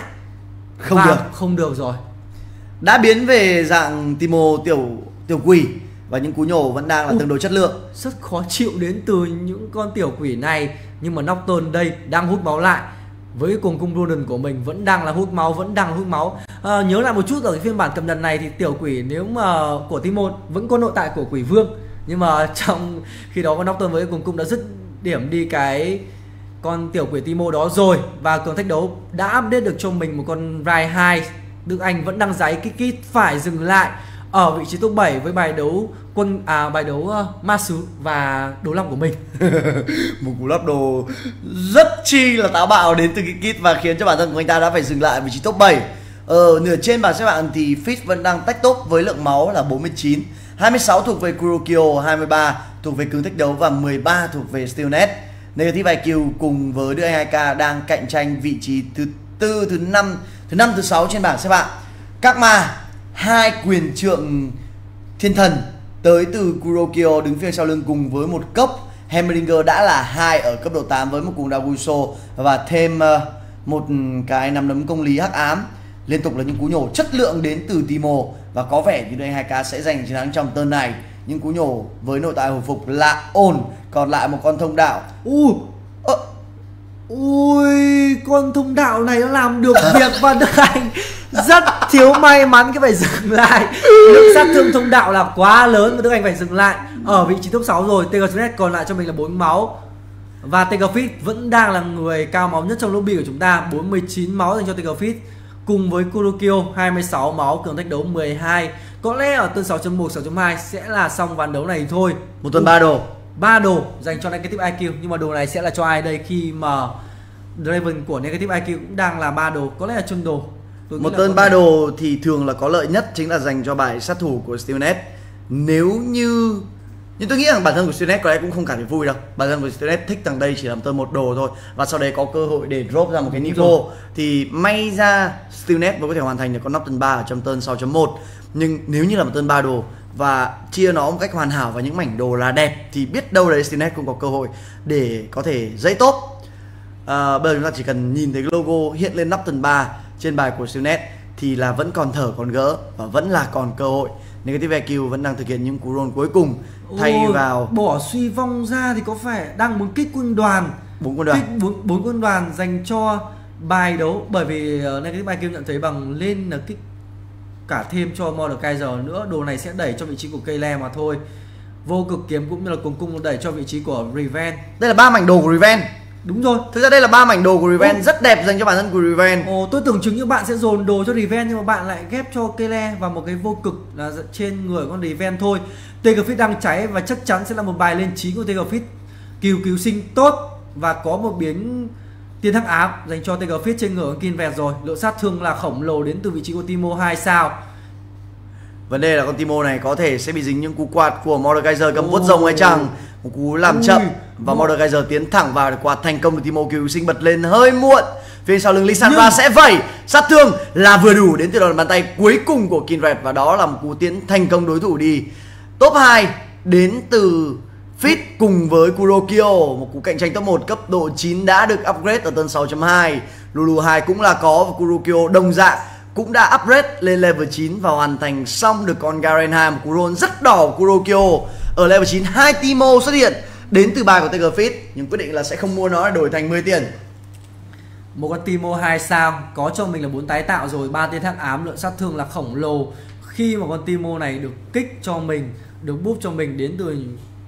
Không được rồi. Đã
biến về dạng Teemo tiểu quỷ và những cú nhổ vẫn đang là tương đối chất lượng.
Rất khó chịu đến từ những con tiểu quỷ này, nhưng mà Nocturne đây đang hút máu lại. Với cùng cung Roden của mình vẫn đang là hút máu, nhớ lại một chút ở cái phiên bản cập nhật này thì tiểu quỷ nếu mà của Teemo vẫn có nội tại của quỷ vương, nhưng mà trong khi đó con Nocturne với cùng cung đã dứt điểm đi cái con tiểu quỷ Teemo đó rồi. Và cường thách đấu đã update được cho mình một con Rai 2. Đức Anh vẫn đang giấy Kikit phải dừng lại ở vị trí top 7 với bài đấu bài đấu ma sứ và đồ long của mình.
Một cú lắp đồ rất chi là táo bạo đến từ Kikit và khiến cho bản thân của anh ta đã phải dừng lại vị trí top 7. Nửa trên bảng xếp hạng thì Fish vẫn đang tách top với lượng máu là 49, 26 thuộc về Kurokyo, 23 thuộc về cường thách đấu và 13 thuộc về Stillnet. Negative IQ cùng với Đức Anh 2K đang cạnh tranh vị trí thứ 4, thứ 5, thứ 6 trên bảng xếp hạng. Các ma 2 quyền trượng thiên thần tới từ Kurokyo đứng phía sau lưng cùng với một cốc. Heimerdinger đã là 2 ở cấp độ 8 với một cuồng đao Guso và thêm một cái nắm đấm công lý hắc ám. Liên tục là những cú nhổ chất lượng đến từ Teemo và có vẻ như Đức Anh 2K sẽ giành chiến thắng trong turn này. Những cú nhổ với nội tại hồi phục là ổn. Còn lại một con thông đạo.
Ui, con thông đạo này nó làm được việc và Đức Anh rất thiếu may mắn cái phải dừng lại. Lượng sát thương thông đạo là quá lớn và Đức Anh phải dừng lại ở vị trí top 6 rồi. Tigersnet còn lại cho mình là 4 máu. Và Tigerfish vẫn đang là người cao máu nhất trong lobby của chúng ta, 49 máu dành cho Tigerfish. Cùng với Kurokyo 26 máu, cường thách đấu 12. Có lẽ ở tuần 6.1, 6.2 sẽ là xong ván đấu này thôi.
Một tuần 3 đồ.
3 đồ dành cho Negative IQ, nhưng mà đồ này sẽ là cho ai đây khi mà Draven của Negative IQ cũng đang là 3 đồ, có lẽ là chân đồ.
Một tuần 3 đồ thì thường là có lợi nhất chính là dành cho bài sát thủ của Stillnet. Nếu như nhưng tôi nghĩ rằng bản thân của Stillnet có lẽ cũng không cảm thấy vui đâu. Bản thân của Stillnet thích thằng đây chỉ làm tuần 1 đồ thôi, và sau đấy có cơ hội để drop ra một cái Nico. Thì may ra Stillnet mới có thể hoàn thành được con nóc tuần 3 ở trong tuần 6.1. Nhưng nếu như là một tuần 3 đồ và chia nó một cách hoàn hảo vào những mảnh đồ là đẹp thì biết đâu đấy Stillnet cũng có cơ hội để có thể dãy top. Bây giờ chúng ta chỉ cần nhìn thấy logo hiện lên nắp tuần 3 trên bài của Stillnet thì là vẫn còn thở còn gỡ và vẫn là còn cơ hội. Negative IQ vẫn đang thực hiện những cú roll cuối cùng thay vào
bỏ suy vong ra thì có phải đang muốn kích quân đoàn,
4 quân đoàn,
kích 4 quân đoàn dành cho bài đấu, bởi vì Negative IQ nhận thấy bằng lên là kích cả thêm cho Mordekaiser nữa. Đồ này sẽ đẩy cho vị trí của Kayle mà thôi. Vô cực kiếm cũng như là cùng cung đẩy cho vị trí của Riven.
Đây là 3 mảnh đồ của Riven.
Đúng rồi.
Thực ra đây là 3 mảnh đồ của Riven rất đẹp dành cho bản thân của Riven.
Tôi tưởng chừng như bạn sẽ dồn đồ cho Riven, nhưng mà bạn lại ghép cho Kayle và một cái vô cực là trên người con Riven thôi. Tegafit đang cháy và chắc chắn sẽ là một bài lên 9 của Tegafit. Cứu sinh tốt và có một biến tiên hắc ám dành cho Tegafit trên người con Kinvert rồi. Lượng sát thương là khổng lồ đến từ vị trí của Timo 2 sao.
Vấn đề là con Timo này có thể sẽ bị dính những cú quạt của Mordekaiser cầm vuốt rồng hay chẳng. Một cú làm chậm và Mordekaiser tiến thẳng vào để quạt thành công được. Timo cứu sinh bật lên hơi muộn. Phía sau lưng Lissandra sẽ vẩy sát thương là vừa đủ đến từ đòn bàn tay cuối cùng của Kinvert, và đó là một cú tiến thành công đối thủ đi. Top 2 đến từ Fit cùng với Kurokyo, một cú cạnh tranh top 1 cấp độ 9 đã được upgrade ở tuần 6.2. Lulu 2 cũng là có, và Kurokyo đồng dạng cũng đã upgrade lên level 9 và hoàn thành xong được con Garen 2, một cú roll rất đỏ của Kurokyo. Ở level 9 2 Timo xuất hiện đến từ bài của Tegafit, nhưng quyết định là sẽ không mua nó để đổi thành 10 tiền.
Một con Timo 2 sao có cho mình là 4 tái tạo rồi, 3 tiên hắc ám, lượng sát thương là khổng lồ. Khi mà con Timo này được kích cho mình, được boost cho mình đến từ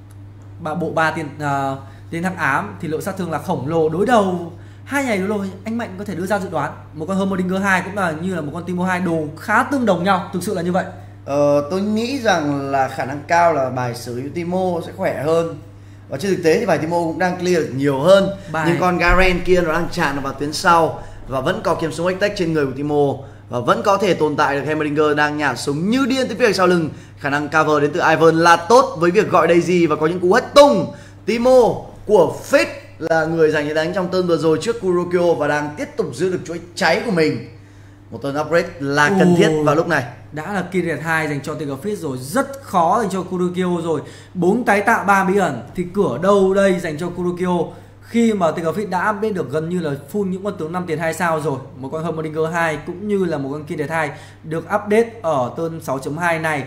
bộ 3 tiên hắc ám thì lượng sát thương là khổng lồ. Đối đầu hai ngày đối đầu anh Mạnh có thể đưa ra dự đoán một con Heimerdinger 2 cũng là như là một con Timo 2, đồ khá tương đồng nhau, thực sự là như vậy.
Tôi nghĩ rằng là khả năng cao là bài sở hữu Timo sẽ khỏe hơn, và trên thực tế thì bài Timo cũng đang clear được nhiều hơn. Nhưng con Garen kia nó đang tràn vào tuyến sau và vẫn có kiếm súng X-Tech trên người của Timo, và vẫn có thể tồn tại được Heimerdinger đang nhả súng như điên tới phía sau lưng. Khả năng cover đến từ Ivern là tốt với việc gọi Daisy và có những cú hất tung. Timo của Fit là người giành chiến đánh trong turn vừa rồi trước Kurokyo và đang tiếp tục giữ được chuỗi cháy của mình. Một turn upgrade là cần thiết vào lúc này.
Đã là Kinvert 2 dành cho Tegafit rồi, rất khó dành cho Kurokyo rồi. 4 tái tạo 3 bí ẩn thì cửa đâu đây dành cho Kurokyo, khi mà Tegafit đã update được gần như là full những con tướng 5 tiền 2 sao rồi. Một con Heimerdinger 2 cũng như là một con Kinvert 2 được update ở turn 6.2 này.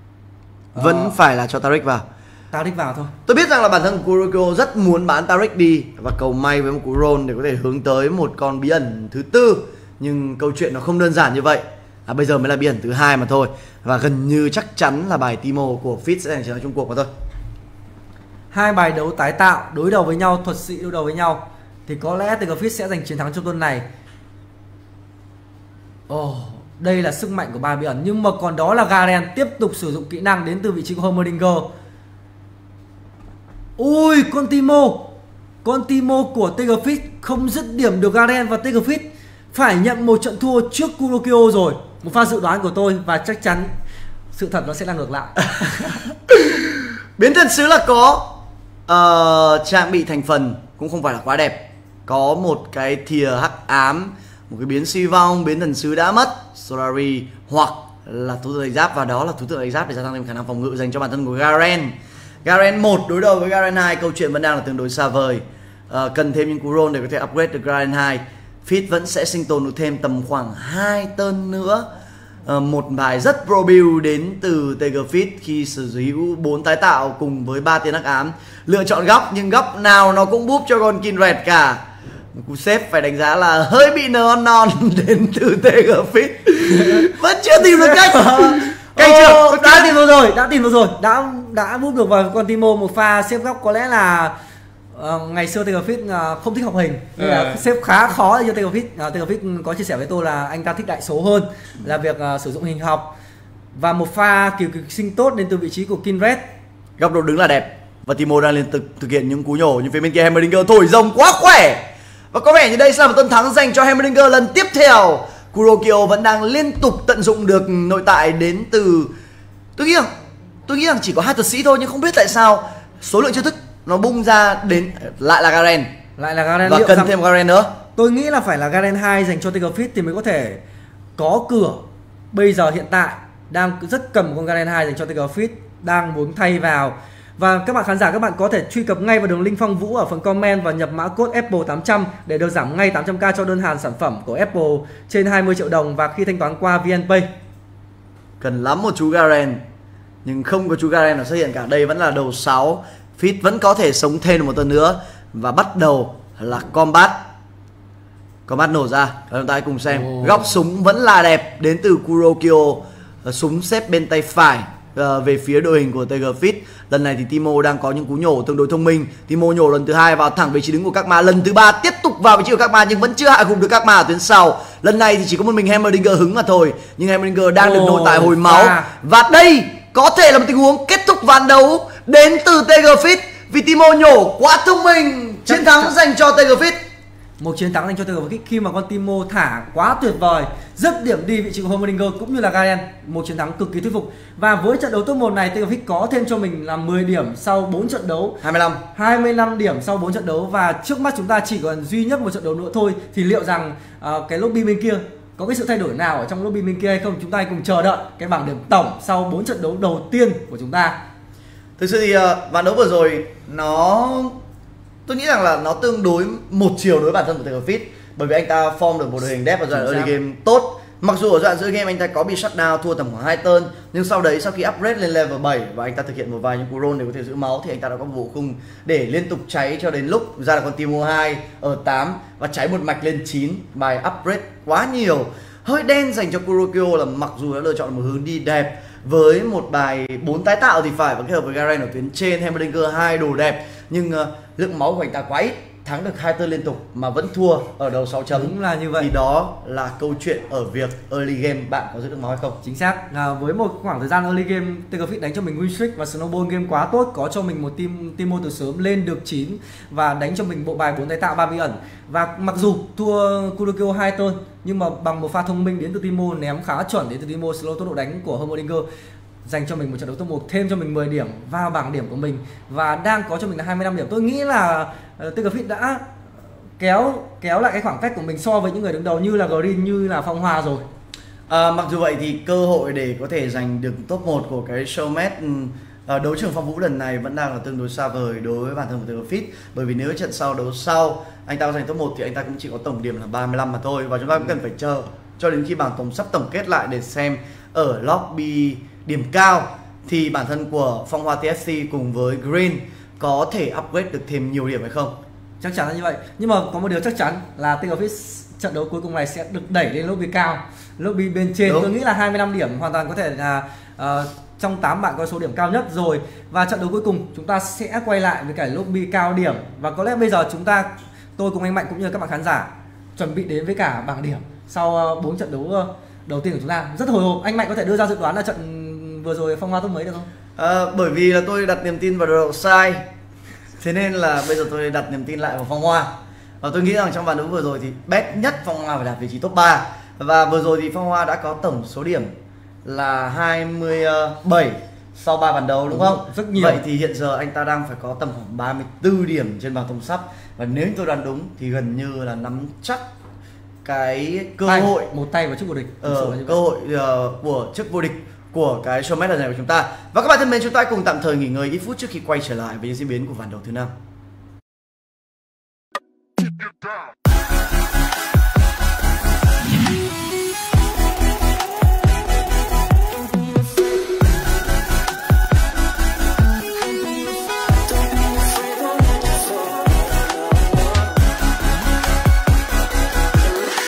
Vẫn phải là cho Taric vào.
Taric vào thôi.
Tôi biết rằng là bản thân Kurokyo rất muốn bán Taric đi và cầu may với một cú roll để có thể hướng tới một con bí ẩn thứ tư, nhưng câu chuyện nó không đơn giản như vậy. Bây giờ mới là bí ẩn thứ 2 mà thôi, và gần như chắc chắn là bài Timo của Fit sẽ giành chiến thắng chung cuộc mà thôi.
Hai bài đấu tái tạo đối đầu với nhau, thuật sĩ đối đầu với nhau thì có lẽ Tegafit sẽ giành chiến thắng trong tuần này. Đây là sức mạnh của ba bí ẩn, nhưng mà còn đó là Garen tiếp tục sử dụng kỹ năng đến từ vị trí của Heimerdinger. Ui, con Timo của Tegafit không dứt điểm được Garen, và Tegafit phải nhận một trận thua trước Kurokyo rồi. Một pha dự đoán của tôi, và chắc chắn sự thật nó sẽ là ngược lại.
Biến thần sứ là có, trang bị thành phần cũng không phải là quá đẹp. Có một cái thìa hắc ám, một cái biến suy vong, biến thần sứ đã mất Solari, hoặc là thú tượng đánh giáp, và đó là thú tượng đánh giáp để gia tăng thêm khả năng phòng ngự dành cho bản thân của Garen. Garen 1 đối đầu với Garen 2, câu chuyện vẫn đang là tương đối xa vời. Cần thêm những cú roll để có thể upgrade được Garen 2. Fit vẫn sẽ sinh tồn được thêm tầm khoảng 2 turn nữa. Một bài rất pro build đến từ Tegafit khi sử hữu 4 tái tạo cùng với 3 tiên hắc ám. Lựa chọn góc, nhưng góc nào nó cũng búp cho con Kinvert cả. Một cú save phải đánh giá là hơi bị non đến từ Tegafit. Vẫn chưa tìm được cách. Cách chưa?
Đã tìm được rồi, đã búp được vào con Timo. Một pha xếp góc có lẽ là ngày xưa Tegafit không thích học hình nên là xếp khá khó cho Tegafit. Tegafit có chia sẻ với tôi là anh ta thích đại số hơn là việc sử dụng hình học. Và một pha cứu sinh tốt đến từ vị trí của Kindred.
Góc độ đứng là đẹp. Và Timo đang liên tục thực hiện những cú nhổ, nhưng phía bên kia Heimerdinger thổi rồng quá khỏe. Và có vẻ như đây sẽ là một tân thắng dành cho Heimerdinger lần tiếp theo. Kurokyo vẫn đang liên tục tận dụng được nội tại đến từ... Tôi nghĩ rằng chỉ có 2 thuật sĩ thôi, nhưng không biết tại sao số lượng chiêu thức nó bung ra đến lại là Garen. Và cần thêm Garen nữa.
Tôi nghĩ là phải là Garen 2 dành cho Tiger Fit thì mới có thể có cửa. Bây giờ hiện tại đang rất cần một con Garen 2 dành cho Tiger Fit, đang muốn thay vào. Và các bạn khán giả, các bạn có thể truy cập ngay vào đường link Phong Vũ ở phần comment và nhập mã code Apple 800 để được giảm ngay 800k cho đơn hàng sản phẩm của Apple trên 20 triệu đồng và khi thanh toán qua VNPay.
Cần lắm một chú Garen, nhưng không có chú Garen nào xuất hiện cả. Đây vẫn là đầu 6, Fit vẫn có thể sống thêm được một tuần nữa. Và bắt đầu là Combat nổ ra. Chúng ta hãy cùng xem. Góc súng vẫn là đẹp đến từ Kurokyo. Súng xếp bên tay phải về phía đội hình của Tiger Fit. Lần này thì Timo đang có những cú nhổ tương đối thông minh. Timo nhổ lần thứ 2 vào thẳng vị trí đứng của Kakma. Lần thứ 3 tiếp tục vào vị trí của Kakma nhưng vẫn chưa hạ gục được Kakma ở tuyến sau. Lần này thì chỉ có một mình Heimerdinger hứng mà thôi. Nhưng Heimerdinger đang được nội tại hồi máu. Và đây có thể là một tình huống kết thúc ván đấu đến từ Tiger Fit vì Timo nhổ quá thông minh. Chiến thắng dành cho Tiger Fit.
Một chiến thắng dành cho Tiger Fit khi mà con Timo thả quá tuyệt vời, dứt điểm đi vị trí của Heimerdinger cũng như là Garen. Một chiến thắng cực kỳ thuyết phục. Và với trận đấu top 1 này, Tiger Fit có thêm cho mình là 10 điểm sau 4 trận đấu, 25 điểm sau 4 trận đấu. Và trước mắt chúng ta chỉ còn duy nhất một trận đấu nữa thôi. Thì liệu rằng cái lobby bên kia có cái sự thay đổi nào ở trong lobby bên kia hay không? Chúng ta cùng chờ đợi cái bảng điểm tổng sau 4 trận đấu đầu tiên của chúng ta.
Thực sự thì ván đấu vừa rồi tôi nghĩ rằng là nó tương đối một chiều đối với bản thân của Tiger Fit, bởi vì anh ta form được một đội hình depth ở giai đoạn early game tốt. Mặc dù ở giai đoạn giữa game anh ta có bị shutdown thua tầm khoảng 2 turn, nhưng sau đấy sau khi upgrade lên level 7 và anh ta thực hiện một vài những cú roll để có thể giữ máu thì anh ta đã có một bộ khung để liên tục cháy cho đến lúc ra là con Timo 2 ở 8 và cháy một mạch lên 9 bài upgrade quá nhiều. Hơi đen dành cho Kurokyo là mặc dù đã lựa chọn một hướng đi đẹp với một bài 4 tái tạo thì phải, và kết hợp với Garen ở tuyến trên, Heimerdinger 2 đồ đẹp, nhưng lượng máu của anh ta quá ít, thắng được 2 turn liên tục mà vẫn thua ở đầu 6 chấm.
Đúng là như vậy.
Thì đó là câu chuyện ở việc early game bạn có giữ được máu hay không.
Chính xác. Với một khoảng thời gian early game, Tiger Fit đánh cho mình win streak và snowball game quá tốt, có cho mình một Timo từ sớm lên được 9 và đánh cho mình bộ bài 4 tái tạo 3 bí ẩn. Và mặc dù thua Kurokyo 2 turn nhưng mà bằng một pha thông minh đến từ Timo, ném khá chuẩn đến từ Timo, slow tốc độ đánh của Heimerdinger, dành cho mình một trận đấu top 1, thêm cho mình 10 điểm vào bảng điểm của mình và đang có cho mình là 25 điểm. Tôi nghĩ là Tiger Fit đã kéo lại cái khoảng cách của mình so với những người đứng đầu như là Green, như là Phong Hoa rồi.
Mặc dù vậy thì cơ hội để có thể giành được top 1 của cái showmatch đấu trường Phong Vũ lần này vẫn đang là tương đối xa vời đối với bản thân của Tiger Fit, bởi vì nếu trận sau đấu sau anh ta có giành top 1 thì anh ta cũng chỉ có tổng điểm là 35 mà thôi, và chúng ta cũng cần phải chờ cho đến khi bảng tổng sắp tổng kết lại để xem ở lobby điểm cao thì bản thân của Phong Hoa TFC cùng với Green có thể upgrade được thêm nhiều điểm hay không.
Chắc chắn là như vậy, nhưng mà có một điều chắc chắn là Tiger Fit trận đấu cuối cùng này sẽ được đẩy lên lobby cao, lobby bên trên. Đúng. Tôi nghĩ là 25 điểm hoàn toàn có thể là trong 8 bạn có số điểm cao nhất rồi. Và trận đấu cuối cùng chúng ta sẽ quay lại với cái lobby cao điểm, và có lẽ bây giờ tôi cùng anh Mạnh cũng như các bạn khán giả chuẩn bị đến với cả bảng điểm sau 4 trận đấu đầu tiên của chúng ta. Rất hồi hộp. Anh Mạnh có thể đưa ra dự đoán là trận vừa rồi Phong Hoa top mấy được không?
Bởi vì là tôi đặt niềm tin vào đội sai, thế nên là bây giờ tôi đặt niềm tin lại vào Phong Hoa. Và tôi nghĩ rằng trong ván đấu vừa rồi thì bet nhất Phong Hoa phải đạt vị trí top 3. Và vừa rồi thì Phong Hoa đã có tổng số điểm là 27 sau 3 ván đấu, đúng không?
Rất nhiều.
Vậy thì hiện giờ anh ta đang phải có tầm khoảng 34 điểm trên bảng tổng sắp. Và nếu tôi đoán đúng thì gần như là nắm chắc cái cơ hội
một tay vào chức vô địch.
Cơ hội của chức vô địch của cái showmatch lần này của chúng ta. Và các bạn thân mến, chúng ta cùng tạm thời nghỉ ngơi ít phút trước khi quay trở lại với những diễn biến của ván đấu thứ 5.